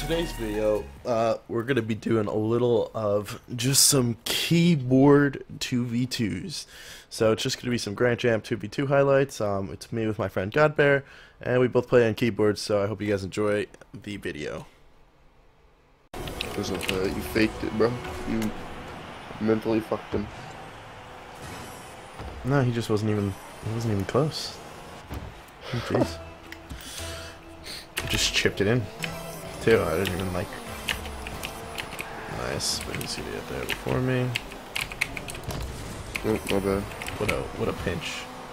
today's video, we're going to be doing a little of just some keyboard 2v2s. So it's just going to be some Grand Jam 2v2 highlights. It's me with my friend Godbear, and we both play on keyboards, so I hope you guys enjoy the video. You faked it, bro. You mentally fucked him. No, he just wasn't even close. Oh, jeez. Just chipped it in, too. I didn't even like. Nice, but he's gonna get there before me. Oh, my bad. What a pinch.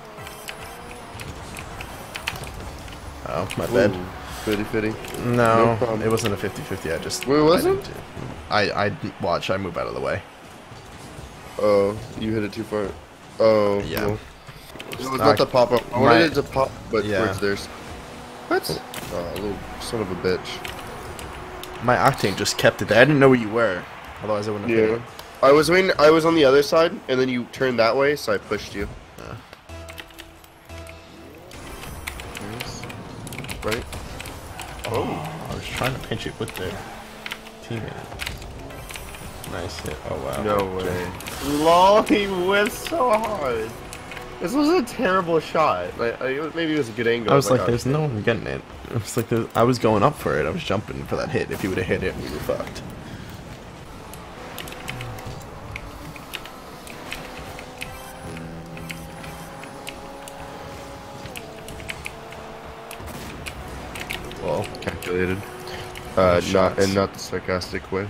Oh, my bad. 50-50. No, problem. it wasn't a 50-50. I just. Wait, wasn't? I watch. I move out of the way. Oh, you hit it too far. Oh, yeah. No. It was not the pop up. I wanted it to pop, but yeah. towards theirs. What? Oh, little son of a bitch. My Octane just kept it there. I didn't know where you were. Otherwise, I wouldn't have hit it. I was waiting. I was on the other side, and then you turned that way, so I pushed you. Nice. Right. Oh, I was trying to pinch it with their teammate. Nice hit. Oh wow. No way. Lol, he whiffed so hard. This was a terrible shot. Like, maybe it was a good angle. I was like, there's no one getting it. It was like, I was going up for it. I was jumping for that hit. If he would have hit it, we were fucked. Well, calculated. Not the sarcastic way.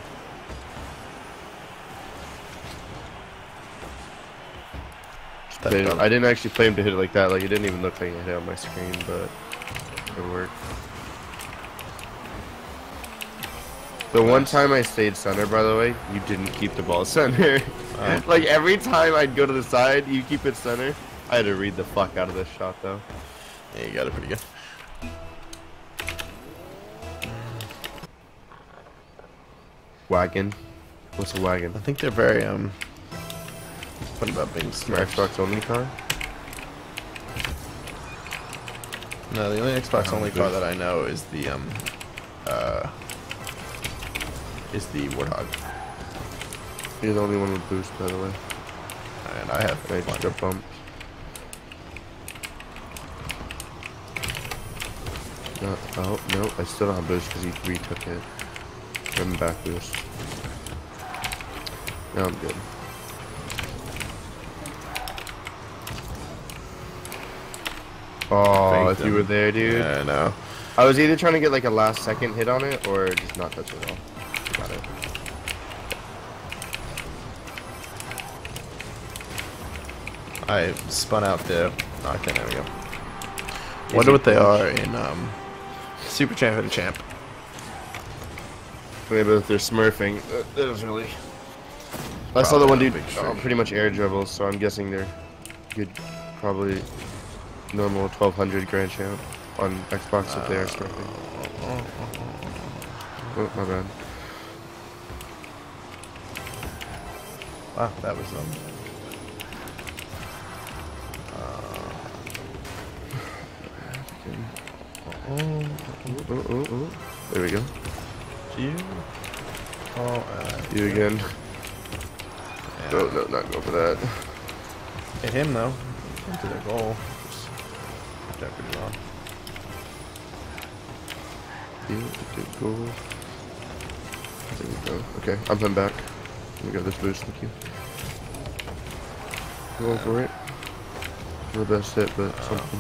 I didn't actually play him to hit it like that. Like, it didn't even look like it hit on my screen, but it worked. The one time I stayed center, by the way, you didn't keep the ball center. Like, every time I'd go to the side, you keep it center. I had to read the fuck out of this shot, though. Yeah, you got it pretty good. Wagon. What's a wagon? I think they're very, what about being smart? Xbox only car? No, the only Xbox only car that I know is the Warthog. You're the only one with boost, by the way. And I have extra bump. Oh, no, I still don't have boost because he retook it. I'm back boost. Now I'm good. Oh, if you were there, dude. Yeah, I know. I was either trying to get like a last second hit on it or just not touch it at all. Got it. I spun out the. Okay, there we go. Wonder what they are in Super Champ and Champ. Maybe if they're smurfing. That was really. I saw the one dude pretty much air dribbles, so I'm guessing they're good. Probably normal 1200 Grand Champ on Xbox if they are smurfing. Oh, my bad. Wow, that was There we go. You. Oh, you again. Yeah. No, not go for that. Hit him though. Into their goal. Just hit that pretty well. Yeah, good goal. There we go. Okay, I'm coming back. Let me get this boost, thank you. Go for it. Not the best hit, but something.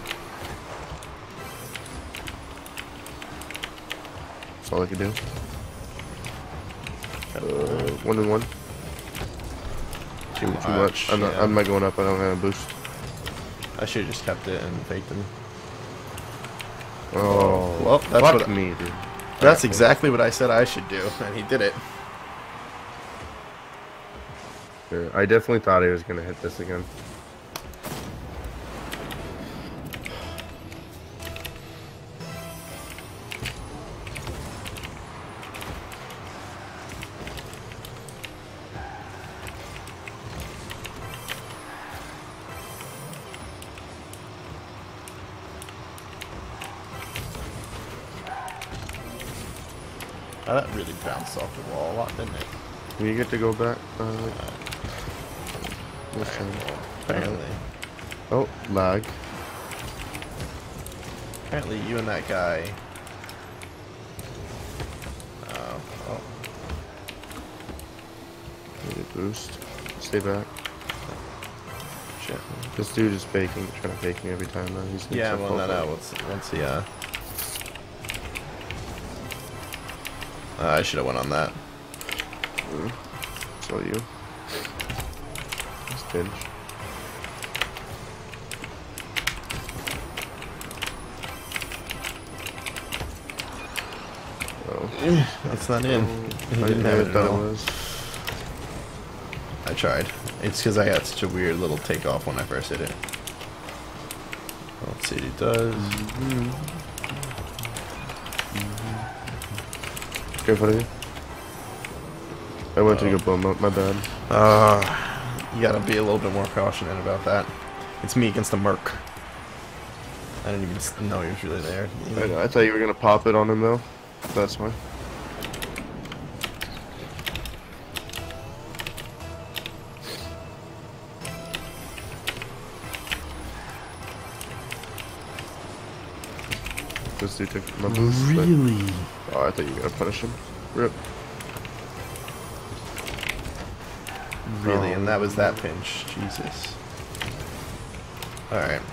That's all I can do. 1-1. Too much. I'm not going up. I don't have a boost. I should have just kept it and faked him. Oh, well, that's fuck what me, dude. That's exactly what I said I should do, and he did it. I definitely thought he was gonna hit this again. Oh, that really bounced off the wall a lot, didn't it? You get to go back. This time. Apparently. Oh, lag. Apparently you and that guy... Oh. Need a boost. Stay back. Shit. This dude is faking, trying to fake me every time though. He's Yeah, well, no. Once he, I should have went on that. So you. This pinch. Oh. That's not in. I didn't have it, thought it was. I tried. It's because I had such a weird little takeoff when I first hit it. Let's see what he does. Careful of you. I went to go blow him up, my bad. You gotta be a little bit more cautious about that. It's me against the Merc. I didn't even know he was really there. I thought you were gonna pop it on him though. That's why. This dude took my boost. Really? Oh, I thought you were gonna punish him. Rip. Really? And that was that pinch. Jesus. Alright.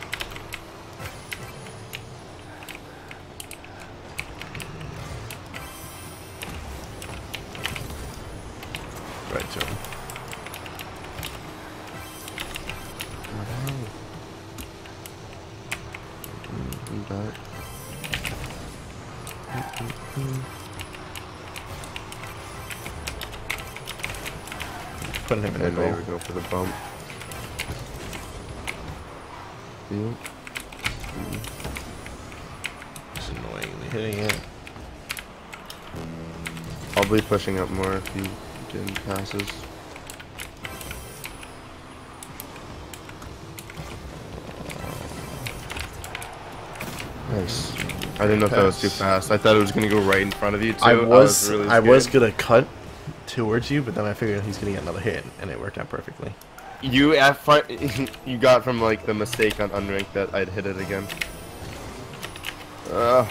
Right to him. I'm back. Putting him in the And goal. maybe go for the bump. Yeah. Just annoyingly hitting it. I'll be pushing up more if he getting passes. Nice. I didn't know if that was too fast. I thought it was gonna go right in front of you too. I was really gonna cut towards you, but then I figured he's gonna get another hit, and it worked out perfectly. You you got from like the mistake on unranked that I'd hit it again. I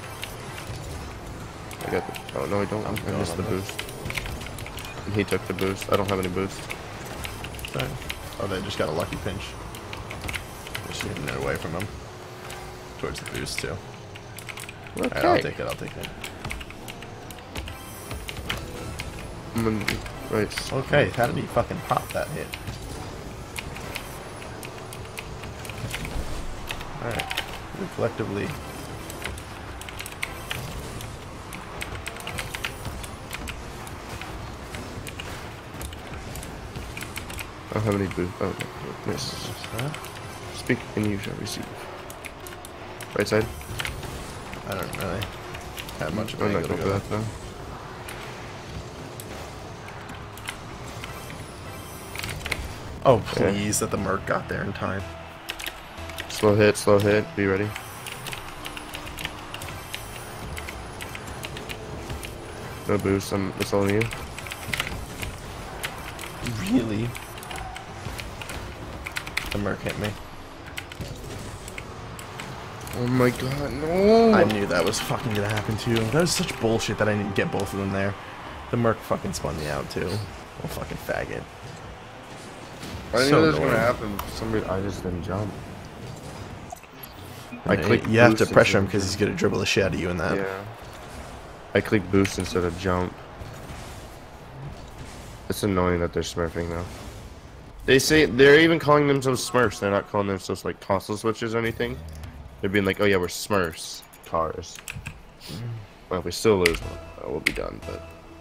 got the. Oh no, I don't. I missed the boost. And he took the boost. I don't have any boost. Sorry. Oh, they just got a lucky pinch. Just hitting it away from him. Towards the boost too. Okay. Alright, I'll take it. I'll take it. Right. Okay, how did he fucking pop that hit? Alright. Collectively. I don't have any boost. Oh, no. Nice. Speak and you shall receive. Right side? I don't really have much of I'm an not angle going to for go. that though. Oh, please, that the Merc got there in time. Slow hit, be ready. No boost, it's all you. Really? The Merc hit me. Oh my god, no! I knew that was fucking gonna happen too. That was such bullshit that I didn't get both of them there. The Merc fucking spun me out too. Oh, fucking faggot. I knew So this was gonna annoying. happen. For some reason, I just didn't jump. You have to pressure him because he's gonna dribble the shit out of you in that. Yeah. I clicked boost instead of jump. It's annoying that they're smurfing though. They say they're even calling themselves Smurfs. They're not calling themselves like console switches or anything. They're being like, oh yeah, we're Smurfs. Cars. Well, if we still lose one, we'll be done, but...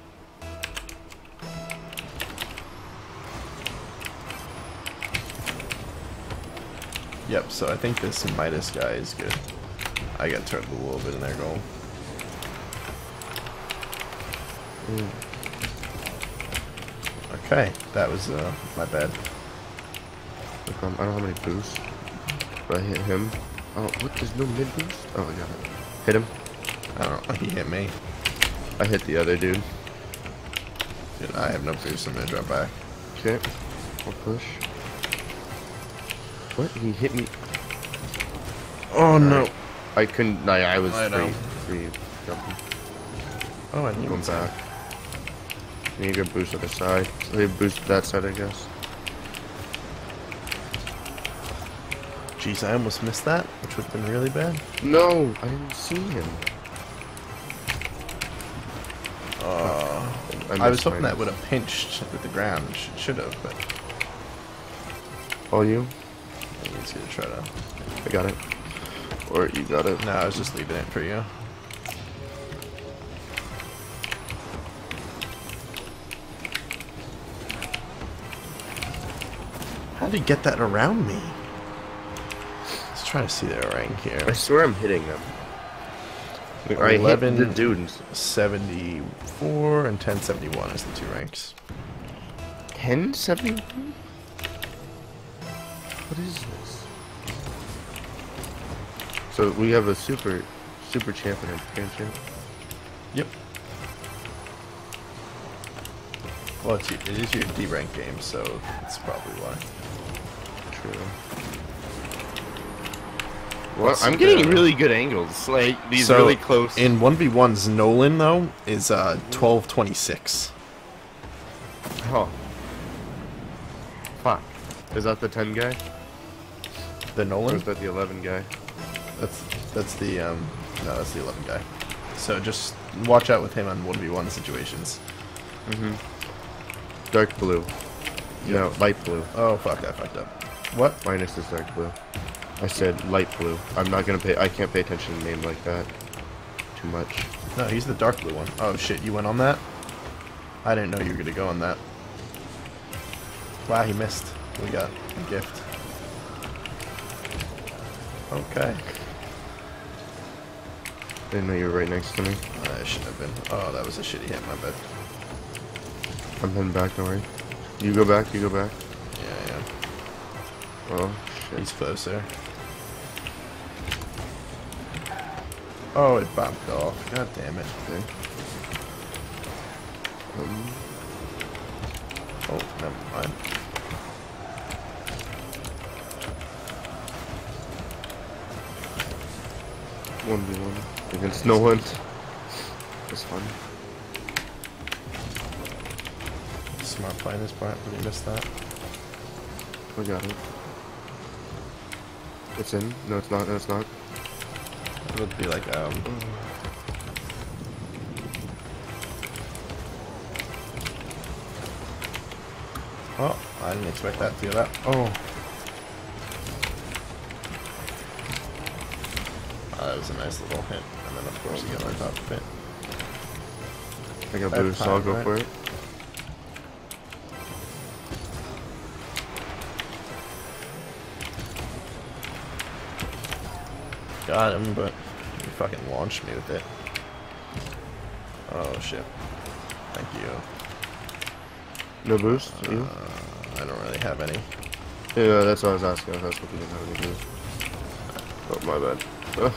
Yep, so I think this Midas guy is good. I got turned a little bit in their goal. Okay, that was my bad. I don't have any boost. But I hit him. Oh, what? There's no mid boost? Oh, I got it. Hit him. I don't know, he hit me. I hit the other dude. Dude, I have no boost. I'm gonna drop back. Okay. I'll push. What? He hit me. Oh no! I couldn't. I was free jumping. Oh, I need Going back. You need to boost to the side. So they boosted that side, I guess. Jeez, I almost missed that, which would have been really bad. No, I didn't see him. I was hoping that would have pinched with the ground. Should have, but. All you? It's gonna try to. I got it. Or you got it. No, I was just leaving it for you. How did he get that around me? Let's try to see their rank here. I swear I'm hitting them. Like, I hit the dudes. 74 and 1071 is the two ranks. 1071? What is this? So we have a super champion and grand champ. Yep. Well, it is your D rank game, so that's probably why. True. Well, I'm getting really good angles, like these really close. In 1v1s, Nolan though is 1226. Oh. Fuck. Is that the 10 guy? The Nolan? Or is that the 11 guy? That's the no, that's the 11 guy. So just watch out with him on 1v1 situations. Dark blue. No, light blue. Oh fuck, I fucked up. What? Minus is dark blue. I said light blue. I'm not gonna pay. I can't pay attention to a name like that too much. No, he's the dark blue one. Oh shit, you went on that? I didn't know you were gonna go on that. Wow, he missed. We got a gift. Okay. Didn't know you were right next to me. I should have been. Oh, that was a shitty hit, my bad. I'm heading back, don't worry. You go back, you go back. Yeah, yeah. Oh, shit. He's closer. Oh, it bopped off. God damn it. Okay. Oh, never mind. One v one against no one. That's fun. Smart play this part, but he missed that. We got it. It's in. No, it's not. No, it's not. It would be like, Oh, I didn't expect that to do that. Oh. That was a nice little hit. And then, of course, you get on top of it. I got boost, so I'll go for it. Got him, but he fucking launched me with it. Oh, shit. Thank you. No boost? You? I don't really have any. Yeah, that's what I was asking. I was asking if you didn't have any boost. Oh, my bad.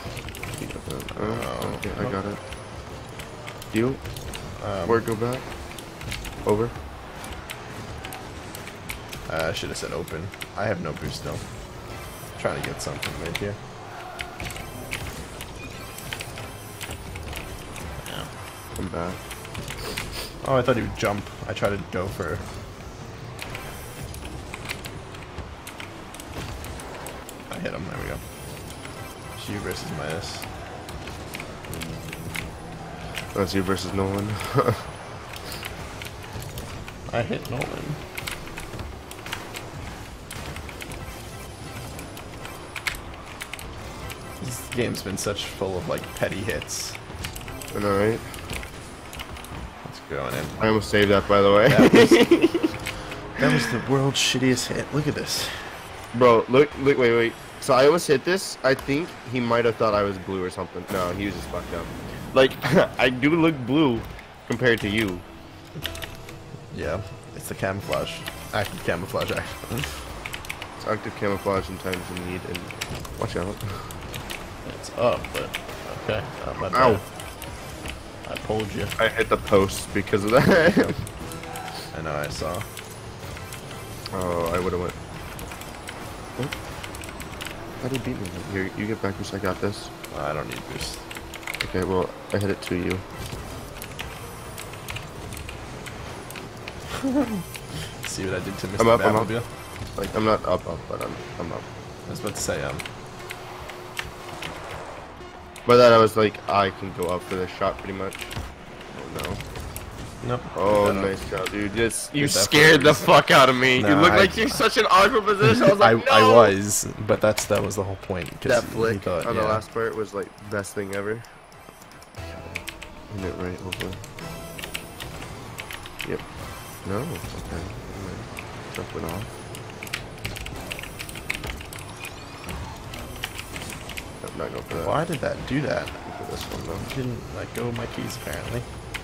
Okay, I got it. You? Where go back? Over? I should have said open. I have no boost still. Trying to get something mid here. Yeah. I'm back. Oh, I thought he would jump. I tried to go for... I hit him. There we go. It's you versus Midas. That's you versus Nolan. I hit Nolan. This game's been such full of like petty hits. I know, right? Let's go in. I almost saved that, by the way. That was the world's shittiest hit. Look at this. Bro, look, wait. So I almost hit this. I think he might have thought I was blue or something. No, he was just fucked up. Like, I do look blue compared to you. Yeah, it's the camouflage. Active camouflage, actually. It's active camouflage in times of need, and watch out. It's up, but okay. My bad. Ow. I pulled you. I hit the post because of that. I know, I saw. Oh, I would have went. What? How did he beat me? Here, you get back, boost. I got this. I don't need boost. Okay, well, I hit it to you. See what I did to Mr. I'm up, Batmobile? Like, I'm not up, but I'm up. I was about to say, By that, I was like, I can go up for this shot pretty much. Oh, no. Nope. Oh, nice job, dude. You Get that scared the fuck out of me. No, you look I- like you're in such an awkward position. I was like, no! I was, but that was the whole point. That flick thought, on the last part was like best thing ever. Hit it right over. Yep. No. Okay. Jump it off. I'm not going for that. Why did that do that? For this one though. Didn't let go of my keys apparently.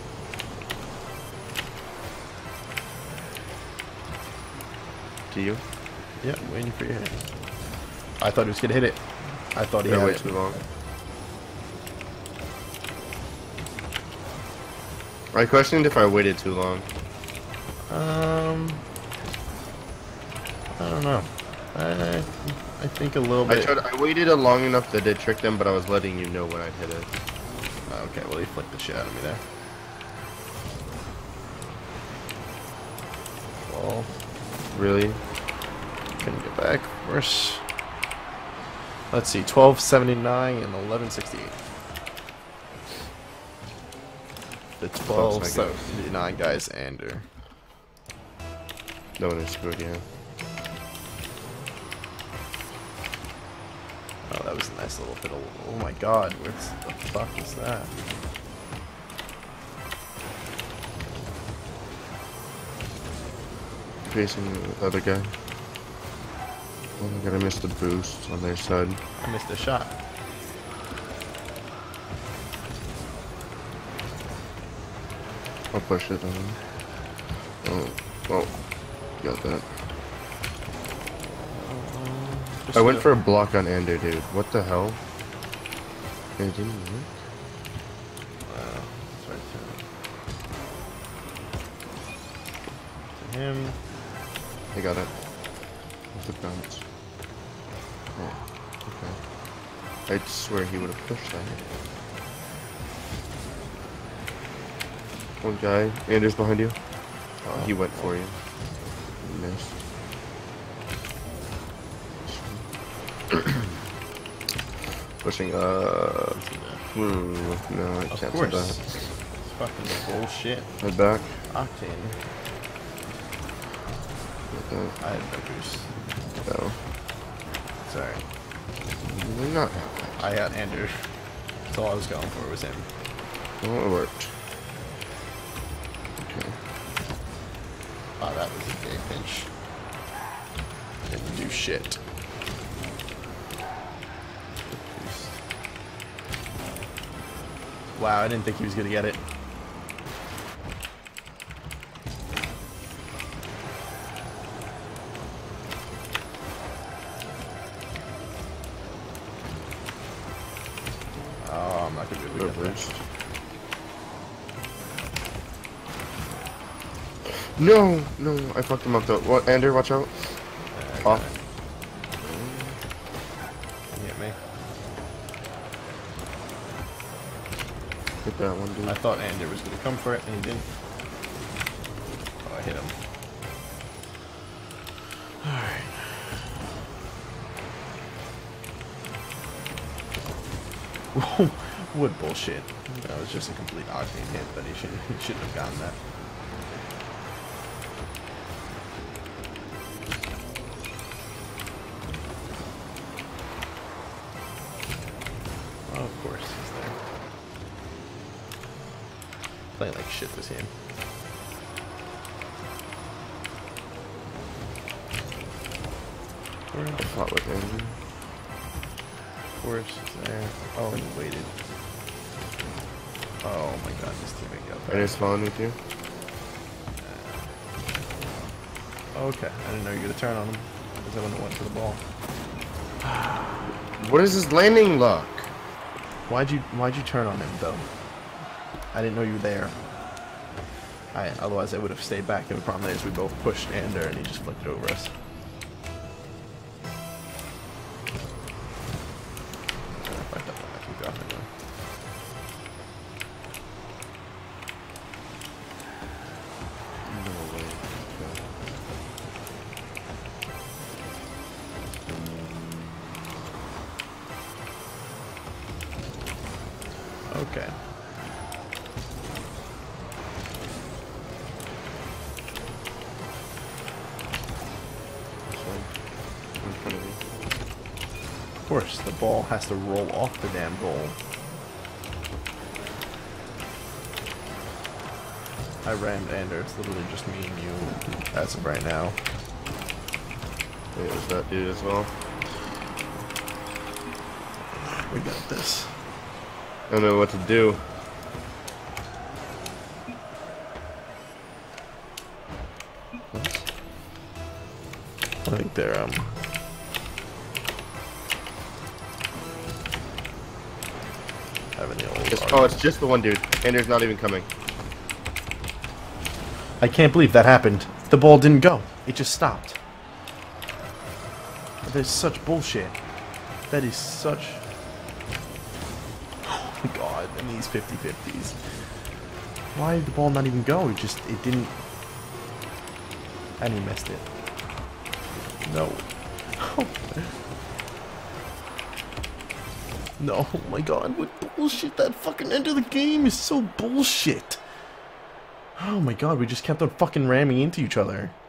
To you? Yeah, waiting for your hit. I thought he was gonna hit it. I thought he had way it. too long. I questioned if I waited too long. I don't know. I think a little bit. I waited a long enough that it tricked them, but I was letting you know when I hit it. Okay, well he flicked the shit out of me there. Well, Really? couldn't get back. Worse. Let's see, 1279 and 1168. The 1279 guys under. No one is screwed, yeah. Oh, that was a nice little bit of. Oh my god, what the fuck is that? Facing the other guy. Oh my god, I missed the boost on their side. I missed a shot. I'll push it on. Oh, got that. I went for a block on Ender, dude. What the hell? It didn't work? Wow. Sorry to him. I got it. With the bounce. Oh, okay. I swear he would have pushed that. One guy. Anders behind you. Oh, he went for you. You missed. Pushing, no, I Of can't do course. that. It's fucking bullshit. Head back. Octane. I had no boost. No. Sorry. You're not. I had Andrew. That's all I was going for was him. Oh, it worked. Okay. Oh, that was a big pinch. Didn't do shit. Wow, I didn't think he was gonna get it. Oh, I'm not gonna be able to get Reversed. No, I fucked him up though. What, Ander, watch out. that. Off. He hit me. Hit that one, dude. I thought Andrew was gonna come for it, and he didn't. Oh, I hit him. Alright. What bullshit. That was just a complete octane hit, but he shouldn't have gotten that. Oh, of course, he's there. Playing like shit this game. I fought with Ander. Of course, he's there. Oh, he waited. Oh my god, this teammate got back. Ander's following with you. Okay, I didn't know you were gonna turn on him. Because I wouldn't have went to the ball. What is his landing lock? Why'd you turn on him though? I didn't know you were there. Otherwise I would have stayed back. The problem is we both pushed Ander and he just flipped over us. Okay. Of course, the ball has to roll off the damn goal. I rammed Ander. It's literally just me and you as of right now. Wait, was that dude as well? We got this. I don't know what to do. What? I think they're having the old Oh, it's just the one dude. Ander's not even coming. I can't believe that happened. The ball didn't go. It just stopped. That is such bullshit. That is such... Oh my god, and these 50-50s. Why did the ball not even go? It didn't... And he missed it. No. No, oh my god, what bullshit. That fucking end of the game is so bullshit. Oh my god, we just kept on fucking ramming into each other.